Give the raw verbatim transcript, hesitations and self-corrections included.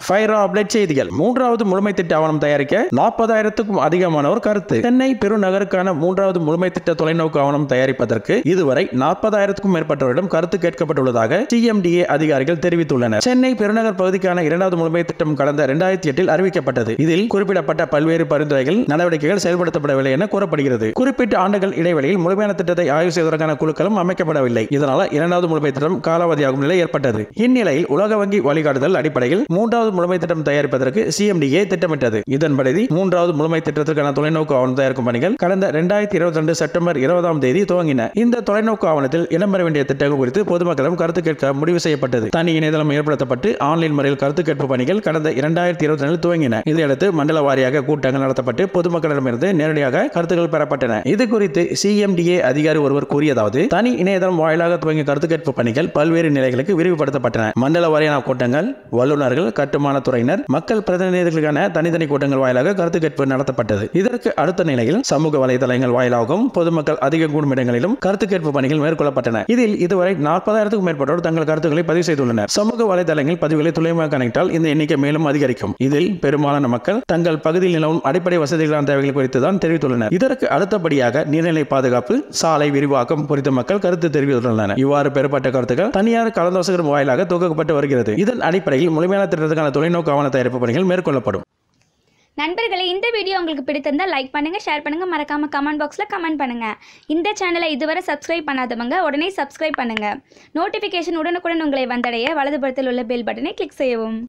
Faira update செய்திகள். மூன்றாவது முழுமை திட்ட ஆவணம் தயாரிக்க நாற்பதாயிரத்துக்கும் அதிகமானோர் கருத்து. சென்னை பெருநகருக்கான மூன்றாவது முழுமை திட்ட தொலைநோக்கு ஆவணம் தயாரிப்பதற்கு இதுவரை நாற்பதாயிரத்துக்கும் மேற்பட்டவரிடம் கருத்து கேட்கப்பட்டுள்ளதாக சிஎம்டிஏ அதிகாரிகள் தெரிவித்துள்ளனர். சென்னை பெருநகர் பகுதிக்கான இரண்டாவது முழுமை திட்டம் கடந்த இரண்டாயிரத்தி எட்டில் அறிவிக்கப்பட்டது. இதில் குறிப்பிடப்பட்ட பல்வேறு பரிந்துரைகள் நடவடிக்கைகள் செயல்படுத்தப்படவில்லை என கூறப்படுகிறது. குறிப்பிட்ட ஆண்டுகள் இடைவெளியில் முழுமையான திட்டத்தை ஆய்வு செய்வதற்கான குழுக்களும் அமைக்கப்படவில்லை. இதனால் இரண்டாவது முழுமை திட்டம் காலாவதியாகும் நிலை ஏற்பட்டது. இந்நிலையில் உலக வங்கி வழிகாட்டுதல் அடிப்படையில் மூன்றாவது முழுமை திட்டம் தயாரிப்பதற்கு சிஎம்டிஏ திட்டமிட்டது. இதன்படி மூன்றாவது முழுமை திட்டத்திற்கான தொலைநோக்கு ஆவணம் தயாரிக்கும் பணிகள் கடந்த இரண்டாயிரத்தி இருபத்தி ரெண்டு செப்டம்பர் இருபதாம் தேதி துவங்கின. இந்த தொலைநோக்கு ஆவணத்தில் இடம்பெற வேண்டிய திட்டங்கள் குறித்து பொதுமக்களிடம் கருத்து கேட்க முடிவு செய்யப்பட்டது. தனி இணையதளம் ஏற்படுத்தப்பட்டு ஆன்லைன் முறையில் கருத்து கேட்பு பணிகள் கடந்த இரண்டாயிரத்தி இருபத்தி ரெண்டில் துவங்கின. இதையடுத்து மண்டல வாரியாக கூட்டங்கள் நடத்தப்பட்டு பொதுமக்களிடமிருந்து நேரடியாக கருத்துக்கள் பெறப்பட்டன. இது குறித்து சிஎம்டிஏ அதிகாரி ஒருவர் கூறியதாவது, தனி இணையதளம் வாயிலாக துவங்கிய கருத்து கேட்பு பணிகள் பல்வேறு நிலைகளுக்கு விரிவுபடுத்தப்பட்டன. மண்டல வாரியான கூட்டங்கள், வல்லுநர்கள், கட்டுமான துறையினர், மக்கள் பிரதிநிதிகளுக்கான தனித்தனி கூட்டங்கள் வாயிலாக கருத்து கேட்பு நடத்தப்பட்டது. இதற்கு அடுத்த நிலையில் சமூக வலைதளங்கள் வாயிலாகவும் பொதுமக்கள் அதிக கூடும் இடங்களிலும் கருத்து கேட்பு பணிகள் மேற்கொள்ளப்பட்டன. இதில் இதுவரை நாற்பதாயிரத்துக்கும் மேற்பட்டோர் தங்கள் கருத்துக்களை பதிவு செய்துள்ளனர். சமூக வலைதளங்கள் பதிவுகளை துல்லியமாக கணக்கிட்டால் இந்த எண்ணிக்கை மேலும் அதிகரிக்கும். இதில் பெரும்பாலான மக்கள் தங்கள் பகுதியில் நிலவும் அடிப்படை வசதிகளான தேவைகள் குறித்து தான் தெரிவித்துள்ளனர். இதற்கு அடுத்தபடியாக நீர்நிலை பாதுகாப்பு, சாலை விரிவாக்கம் குறித்து மக்கள் கருத்து தெரிவித்துள்ளனர். இவ்வாறு பெறப்பட்ட கருத்துக்கள் தனியார் கலந்தாலோசகர் வாயிலாக தொகுக்கப்பட்டு வருகிறது. இதன் அடிப்படையில் முழுமையான திட்டத்துக்கான தொலைநோக்கு ஆவண தயாரிப்பு பணிகள் மேற்கொள்ளப்படும். நண்பர்களே, இந்த வீடியோ உங்களுக்கு பிடித்திருந்தால் லைக் பண்ணுங்க, ஷேர் பண்ணுங்க, மறக்காம கமெண்ட் பாக்ஸ்ல கமெண்ட் பண்ணுங்க. இந்த சேனலை இதுவரை சப்ஸ்கிரைப் பண்ணாதவங்க உடனே சப்ஸ்கிரைப் பண்ணுங்க. நோட்டிபிகேஷன் உடனுக்குடன் உங்களை வந்தடைய வலதுபுறத்தில் உள்ள பெல் பட்டனை கிளிக் செய்யவும்.